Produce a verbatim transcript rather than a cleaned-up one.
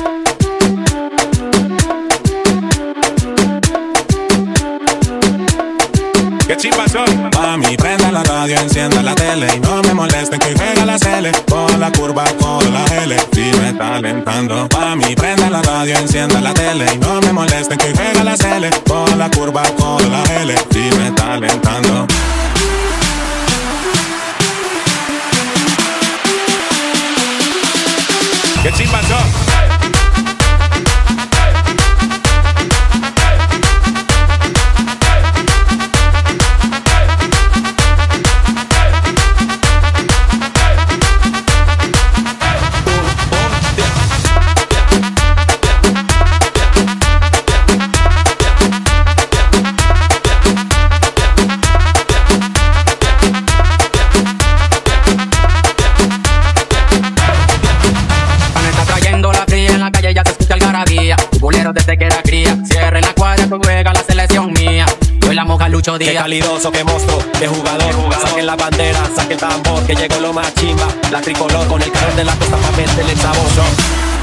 ¿Qué chimba son? Mami, prenda la radio, encienda la tele y no me molesten que juega la L con la curva, con la L. Si me está alentando. Mami, prenda la radio, encienda la tele y no me molesten que juega la L con la curva, con la L. Si me está alentando. ¿Qué chimba son? Desde que era cría, cierre la cuadra que juega la selección mía. Soy la moja Lucho Díaz. Qué calidoso, qué monstruo, qué jugador, jugador. Saquen la bandera, saquen el tambor, que llegó lo más chimba. La tricolor con el carro de la costa pa' meterle el sabor.